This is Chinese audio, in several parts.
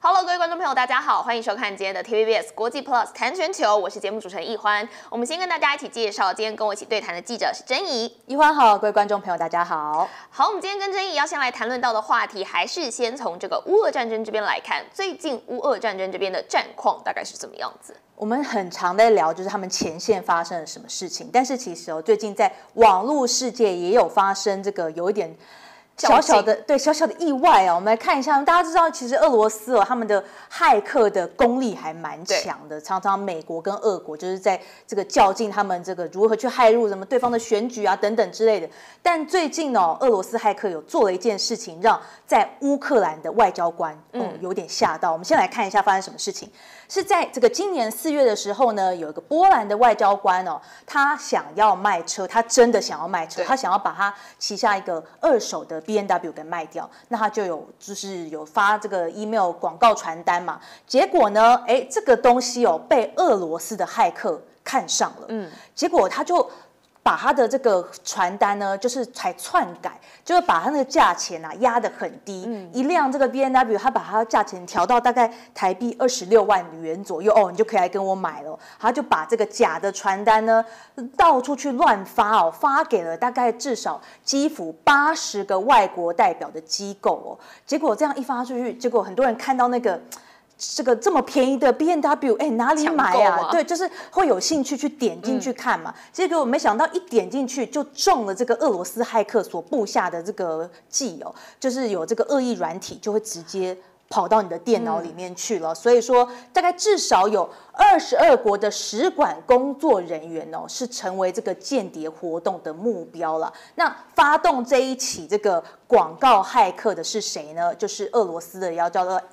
Hello， 各位观众朋友，大家好，欢迎收看今天的 TVBS 国际 Plus 谈全球，我是节目主持人易欢。我们先跟大家一起介绍，今天跟我一起对谈的记者是珍怡。 易欢好，各位观众朋友，大家好。 好，我们今天跟珍怡要先来谈论到的话题，还是先从这个乌俄战争这边来看，最近乌俄战争这边的战况大概是怎么样子？ 我们很常在聊，就是他们前线发生了什么事情，但是其实最近在网络世界也有发生这个有一点小小的意外啊，我们来看一下。大家知道，其实俄罗斯他们的骇客的功力还蛮强的，常常美国跟俄国就是在这个较劲，他们这个如何去骇入什么对方的选举啊等等之类的。但最近俄罗斯骇客有做了一件事情，让在乌克兰的外交官有点吓到。我们先来看一下发生什么事情。是在这个今年4月的时候呢，有一个波兰的外交官他想要卖车，他真的想要卖车，他想要把他旗下一个2手的 BMW 给卖掉，那他就有发这个 email 广告传单嘛，结果呢，这个东西被俄罗斯的骇客看上了，结果他就把他的这个传单呢，就是才篡改，就是把他那个价钱压得很低，一辆这个 BMW， 他把它的价钱调到大概台币26万元左右，你就可以来跟我买了。他就把这个假的传单呢，到处去乱发发给了大概至少基辅80个外国代表的机构结果这样一发出去，结果很多人看到那个。这么便宜的 BMW， 哪里买啊？对，就是会有兴趣去点进去看嘛。结果我没想到一点进去就中了这个俄罗斯骇客所布下的这个计就是有这个恶意软体就会直接跑到你的电脑里面去了。所以说，大概至少有22国的使馆工作人员是成为这个间谍活动的目标了。那发动这一起这个广告骇客的是谁呢？就是俄罗斯的，叫做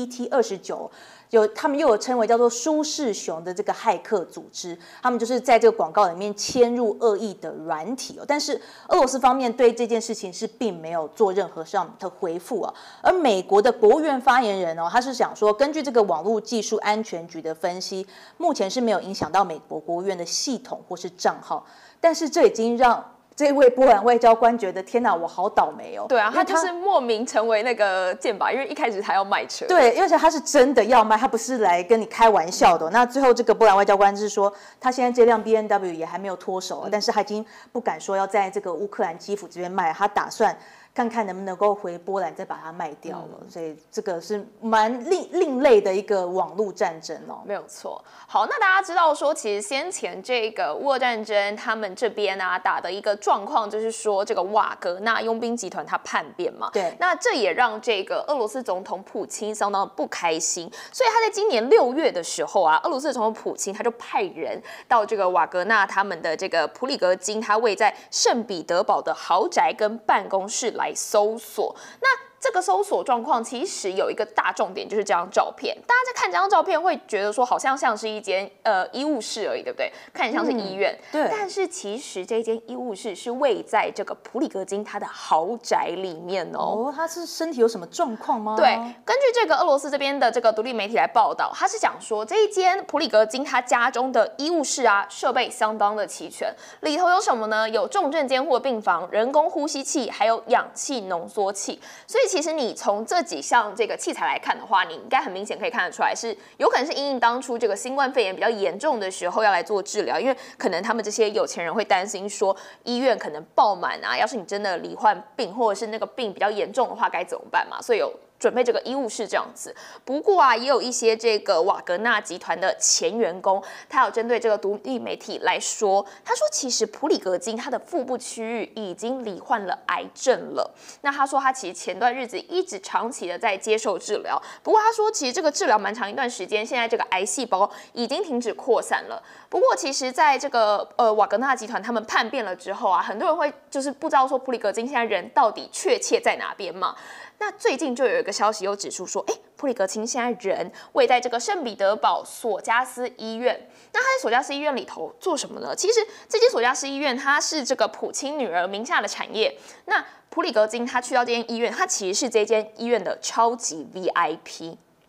APT29。他们又有称为叫做舒适熊的这个骇客组织，他们就是在这个广告里面嵌入恶意的软体但是俄罗斯方面对这件事情是并没有做任何上的回复而美国的国务院发言人他是想说，根据这个网络技术安全局的分析，目前是没有影响到美国国务院的系统或是账号，但是这已经让这位波兰外交官觉得天哪，我好倒霉对啊，他就是莫名成为那个箭靶，因为一开始他要卖车。 对，而且他是真的要卖，他不是来跟你开玩笑的那最后这个波兰外交官是说，他现在这辆 BMW 也还没有脱手但是他已经不敢说要在这个乌克兰基辅这边卖，他打算看看能不能够回波兰再把它卖掉了。所以这个是蛮另类的一个网络战争没有错。好，那大家知道说，其实先前这个乌俄战争，他们这边打的一个状况就是说，这个瓦格纳佣兵集团他叛变嘛， 对， 那这也让这个俄罗斯总统普京相当的不开心，所以他在今年6月的时候俄罗斯总统普京他就派人到这个瓦格纳他们的这个普里格金，他位在圣彼得堡的豪宅跟办公室来搜索。那这个搜索状况其实有一个大重点，就是这张照片。大家在看这张照片会觉得说，好像是一间医务室而已，对不对？看起来像是医院， 对。 但是其实这间医务室是位在这个普里格金他的豪宅里面他是身体有什么状况吗？ 对，根据这个俄罗斯这边的这个独立媒体来报道，他是讲说这一间普里格金他家中的医务室设备相当的齐全，里头有什么呢？有重症监护的病房、人工呼吸器，还有氧气浓缩器。所以其实你从这几项这个器材来看的话，你应该很明显可以看得出来，是有可能是因应当初这个新冠肺炎比较严重的时候要来做治疗，因为可能他们这些有钱人会担心说医院可能爆满要是你真的罹患病，或者是那个病比较严重的话该怎么办嘛，所以有准备这个医务室这样子。不过也有一些这个瓦格纳集团的前员工，他有针对这个独立媒体来说，他说其实普里格金他的腹部区域已经罹患了癌症了。那他说他其实前段日子一直长期的在接受治疗，不过他说其实这个治疗蛮长一段时间，现在这个癌细胞已经停止扩散了。不过其实在这个瓦格纳集团他们叛变了之后很多人会就是不知道说普里格金现在人到底确切在哪边嘛。那最近就有一个消息又指出说，普里格金现在人位在这个圣彼得堡索加斯医院。那他在索加斯医院里头做什么呢？其实这间索加斯医院它是这个普京女儿名下的产业。那普里格金他去到这间医院，他其实是这间医院的超级 VIP。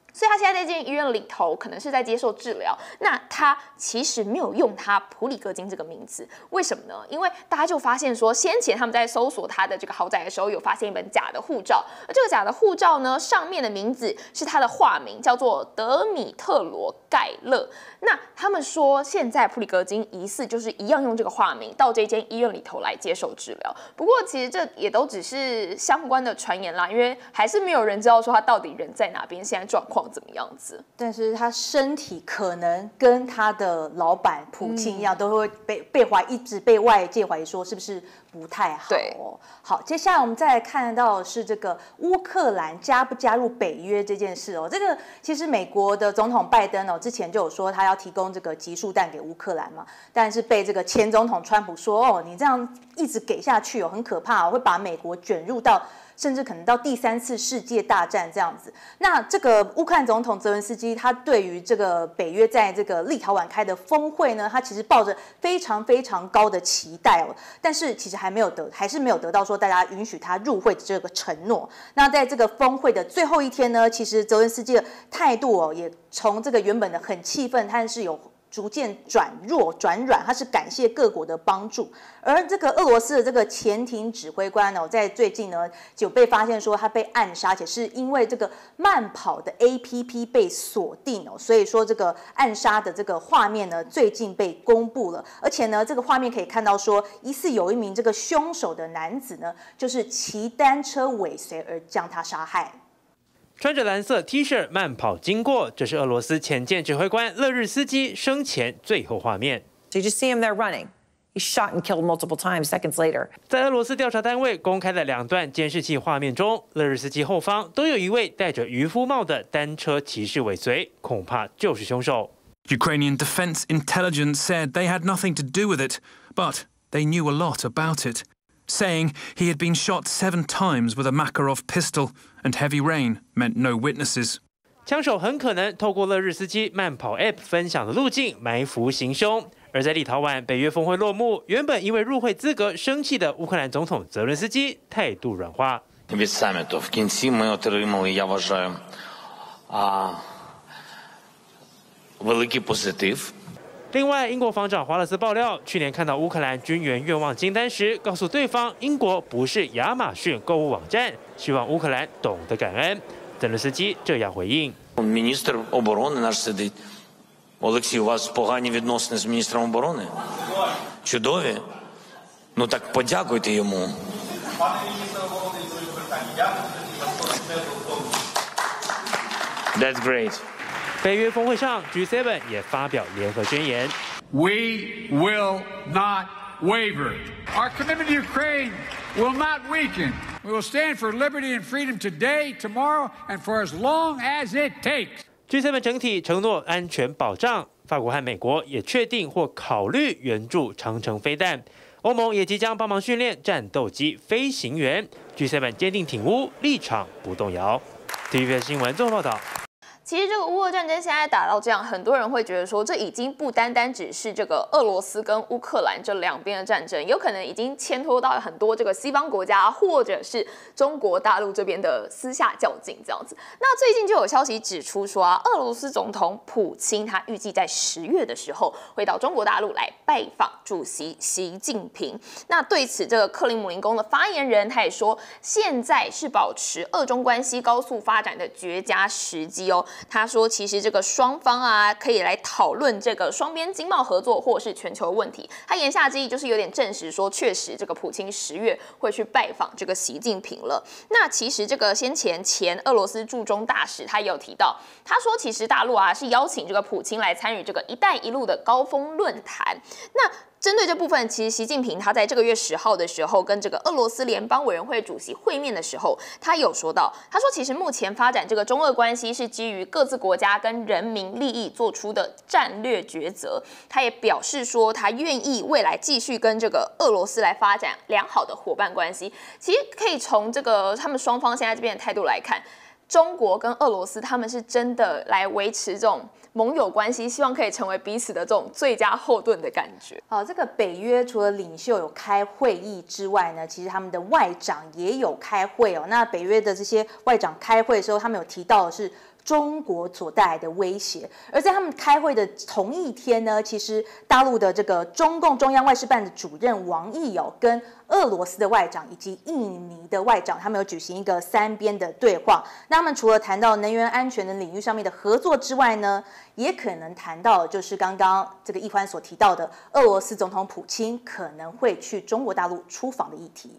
所以他现在在这间医院里头，可能是在接受治疗。那他其实没有用他普里戈金这个名字，为什么呢？因为大家就发现说，先前他们在搜索他的这个豪宅的时候，有发现一本假的护照，而这个假的护照呢，上面的名字是他的化名，叫做德米特罗盖勒。那他们说，现在普里戈金疑似就是一样用这个化名到这间医院里头来接受治疗。不过，其实这也都只是相关的传言啦，因为还是没有人知道说他到底人在哪边，现在状况怎么样子。 但是他身体可能跟他的老板普京一样，都会一直被外界怀疑说是不是不太好哦。好，接下来我们再来看到的是这个乌克兰加不加入北约这件事哦。这个其实美国的总统拜登哦之前就有说他要提供这个集束弹给乌克兰嘛，但是被这个前总统川普说哦，你这样一直给下去哦，很可怕哦，会把美国卷入到甚至可能到第3次世界大战这样子。那这个乌克兰总统泽伦斯基，他对于这个北约在这个立陶宛开的峰会呢，他其实抱着非常非常高的期待哦，但是其实还是没有得到说大家允许他入会的这个承诺。那在这个峰会的最后一天呢，其实泽伦斯基的态度哦，也从这个原本的很气愤，但是有逐渐转软，他是感谢各国的帮助。而这个俄罗斯的这个潜艇指挥官呢，在最近呢就被发现说他被暗杀，且是因为这个慢跑的 APP 被锁定哦，所以说这个暗杀的这个画面呢最近被公布了，而且呢这个画面可以看到说，疑似有一名这个凶手的男子呢，就是骑单车尾随而将他杀害。 穿着蓝色 T 恤慢跑经过，这是俄罗斯前舰指挥官勒日斯基生前最后画面。 So you just see him there running. He's shot and killed multiple times seconds later. 在俄罗斯调查单位公开的2段监视器画面中，勒日斯基后方都有一位戴着渔夫帽的单车骑士尾随，恐怕就是凶手。 Ukrainian defense intelligence said they had nothing to do with it, but they knew a lot about it, saying he had been shot 7 times with a Makarov pistol, and heavy rain meant no witnesses. 枪手很可能透过勒日斯基慢跑 App 分享的路径埋伏行凶。而在立陶宛北约峰会落幕，原本因为入会资格生气的乌克兰总统泽伦斯基态度软化。 Від саміту в кінці ми отримали, я вважаю, великий позитив. 另外，英国防长华勒斯爆料，去年看到乌克兰军援愿望清单时，告诉对方英国不是亚马逊购物网站，希望乌克兰懂得感恩。泽伦斯基这样回应。 Міністр оборони наш сидить. Олексій, у вас погані відносини з міністром оборони? Чудові? Ну так подякуйте йому. That's great. 北约峰会上 ，G7 也发表联合宣言。 We will not waver. Our commitment to Ukraine will not weaken. We will stand for liberty and freedom today, tomorrow, and for as long as it takes. G7 整体承诺安全保障，法国和美国也确定或考虑援助长程飞弹，欧盟也即将帮忙训练战斗机飞行员。G7 坚定挺乌，立场不动摇。TVBS 新闻综合报道。 其实这个乌俄战争现在打到这样，很多人会觉得说，这已经不单单只是这个俄罗斯跟乌克兰这两边的战争，有可能已经牵拖到很多这个西方国家或者是中国大陆这边的私下较劲这样子。那最近就有消息指出说啊，俄罗斯总统普京他预计在10月的时候会到中国大陆来拜访主席习近平。那对此，这个克里姆林宫的发言人他也说，现在是保持俄中关系高速发展的绝佳时机哦。他说，其实这个双方啊，可以来讨论这个双边经贸合作或是全球问题。他言下之意就是有点证实说，确实这个普京10月会去拜访这个习近平了。那其实这个前俄罗斯驻中大使他也有提到，他说其实大陆啊是邀请这个普京来参与这个“一带一路”的高峰论坛。那针对这部分，其实习近平他在这个月10号的时候跟这个俄罗斯联邦委员会主席会面的时候，他有说到，他说其实目前发展这个中俄关系是基于各自国家跟人民利益做出的战略抉择。他也表示说，他愿意未来继续跟这个俄罗斯来发展良好的伙伴关系。其实可以从这个他们双方现在这边的态度来看，中国跟俄罗斯他们是真的来维持这种盟友关系，希望可以成为彼此的这种最佳后盾的感觉。 好，这个北约除了领袖有开会议之外呢，其实他们的外长也有开会哦。那北约的这些外长开会的时候，他们有提到的是中国所带来的威胁。而在他们开会的同一天呢，其实大陆的这个中共中央外事办的主任王毅跟俄罗斯的外长以及印尼的外长，他们有举行一个3边的对话。那他们除了谈到能源安全的领域上面的合作之外呢，也可能谈到就是刚刚这个易欢所提到的俄罗斯总统普京可能会去中国大陆出访的议题。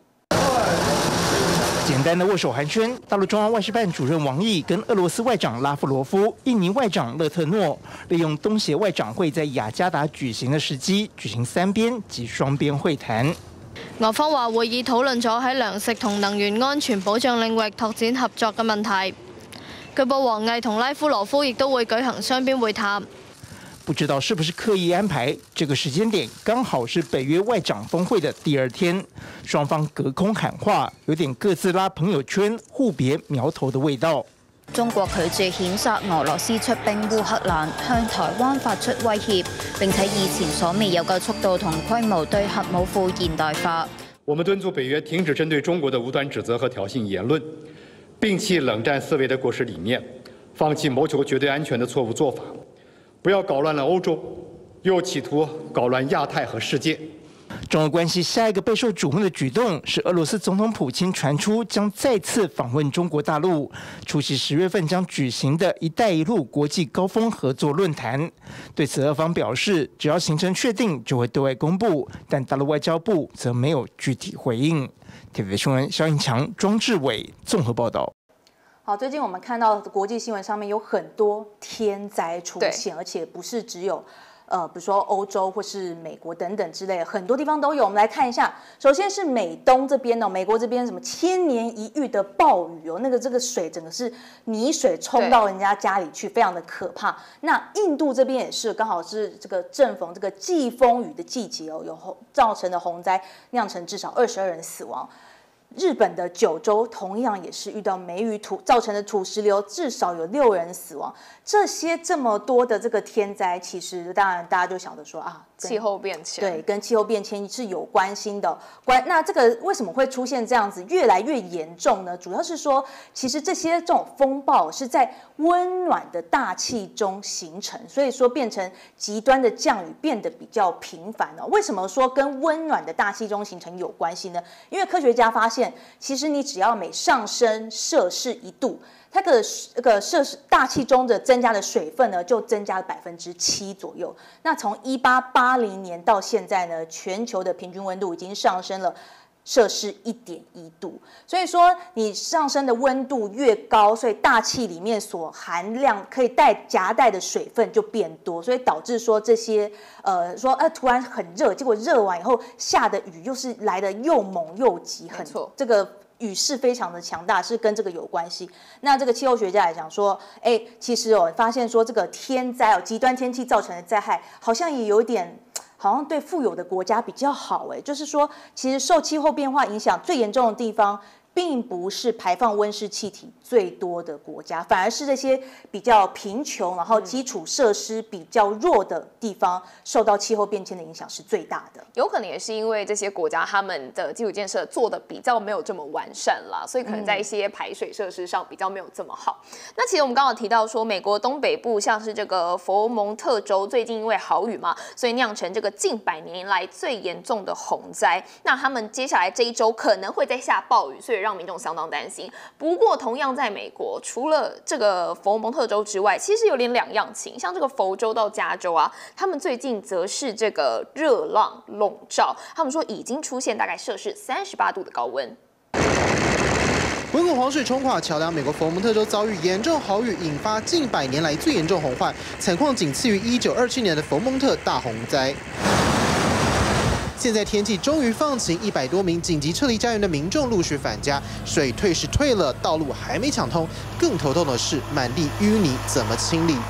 简单的握手寒暄，大陆中央外事办主任王毅跟俄罗斯外长拉夫罗夫、印尼外长勒特诺利用东协外长会在雅加達舉行的時機，舉行3邊及雙邊會談。 俄方話會議討論咗喺糧食同能源安全保障領域拓展合作嘅問題。據報王毅同拉夫羅夫亦都會舉行雙邊會談。 不知道是不是刻意安排，这个时间点刚好是北约外长峰会的第2天，双方隔空喊話，有點各自拉朋友圈、互別苗頭的味道。 中國拒絕譴責俄羅斯出兵烏克蘭，向台灣發出威脅，並且以前所未有嘅速度同規模對核武庫現代化。 我們敦促北約停止針對中國的無端指責和挑釁言論，摒棄冷戰思維的過時理念，放棄謀求絕對安全的錯誤做法。不要搞亂了歐洲，又企圖搞亂亞太和世界。 中俄關係下一個備受矚目的舉動是俄羅斯總統普京傳出將再次訪問中國大陸，出席10月份將舉行的一帶一路國際高峰合作論壇。對此，俄方表示，只要行程確定就會對外公布，但大陸外交部則沒有具體回應。TVB 新聞蕭英強、莊志偉綜合報道。 好，最近我们看到国际新闻上面有很多天灾出现，而且不是只有比如说欧洲或是美国等等之类的，很多地方都有。我们来看一下，首先是美东这边美国这边什么1000年一遇的暴雨这个水整个是泥水冲到人家家里去，非常的可怕。那印度这边也是，刚好是这个正逢这个季风雨的季节有造成的洪灾，酿成至少22人死亡。日本的九州同样也是遇到梅雨造成的土石流，至少有6人死亡。这么多的这个天灾，其实当然大家就想着说啊， 气候变迁， 对，跟气候变迁是有关系的。那这个为什么会出现这样子越来越严重呢？主要是说，其实这种风暴是在温暖的大气中形成，所以说变成极端的降雨变得比较频繁了。为什么说跟温暖的大气中形成有关系呢？因为科学家发现，其实你只要每上升摄氏1度，它的摄氏大气中的增加的水分呢，就增加了7%左右。那从1880年到现在呢，全球的平均温度已经上升了摄氏1.1度。所以说，你上升的温度越高，所以大气里面所含量可以夹带的水分就变多，所以导致说这些突然很热，结果热完以后下的雨又是来的又猛又急，这个雨势非常的强大，是跟这个有关系。那这个气候学家也讲说，其实发现说这个天灾极端天气造成的灾害，好像也有点，好像对富有的国家比较好，就是说，其实受气候变化影响最严重的地方，并不是排放温室气体最多的国家，反而是这些比较贫穷，然后基础设施比较弱的地方，受到气候变迁的影响是最大的。 有可能也是因为这些国家他们的基础建设做的比较没有这么完善啦，所以可能在一些排水设施上比较没有这么好。那其实我们刚好提到说，美国东北部像是这个佛蒙特州最近因为豪雨嘛，所以酿成这个近100年来最严重的洪灾。那他们接下来这一周可能会再下暴雨，所以让民众相当担心。不过同样在美国，除了这个佛蒙特州之外，其实有点2样情，像这个佛州到加州啊，他们最近则是这个热浪笼罩，他们说已经出现大概摄氏38度的高温。 滚滚黄水冲垮桥梁，美国佛蒙特州遭遇严重豪雨，引发近100年来最严重洪患，惨况仅次于1927年的佛蒙特大洪灾。现在天气终于放晴，100多名紧急撤离家园的民众陆续返家，水退是退了，道路还没抢通，更头痛的是满地淤泥怎么清理？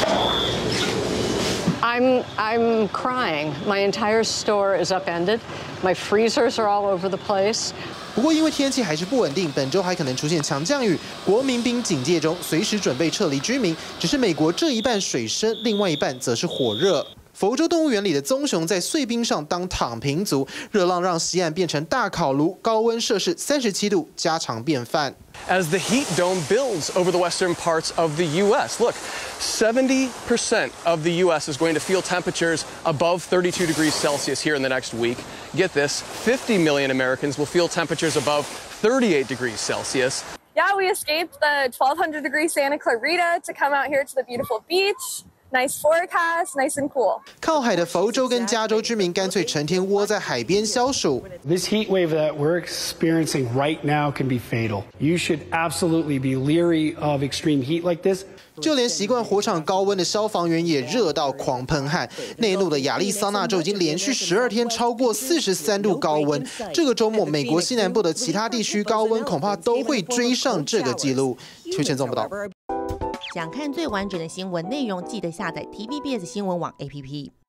I'm crying. My entire store is upended. My freezers are all over the place. 不过因为天气还是不稳定，本周还可能出现强降雨，国民兵警戒中，随时准备撤离居民。只是美国这一半水深，另外一半则是火热。 佛州动物园里的棕熊在碎冰上当躺平族，热浪让西岸变成大烤炉，高温摄氏37度，家常便饭。 As the heat dome builds over the western parts of the U.S. Look, 70% of the U.S. is going to feel temperatures above 32 degrees Celsius here in the next week. Get this, 50 million Americans will feel temperatures above 38 degrees Celsius. Yeah, we escaped the 1200-degree Santa Clarita to come out here to the beautiful beach. Nice forecast, nice and cool. 靠海的佛州跟加州居民干脆成天窝在海边消暑。 This heat wave that we're experiencing right now can be fatal. You should absolutely be leery of extreme heat like this. 就连习惯火场高温的消防员也热到狂喷汗。内陆的亚利桑那州已经连续12天超过43度高温。这个周末，美国西南部的其他地区高温恐怕都会追上这个纪录。邱建宗报道。 想看最完整的新闻内容，记得下载 TVBS 新闻网 APP。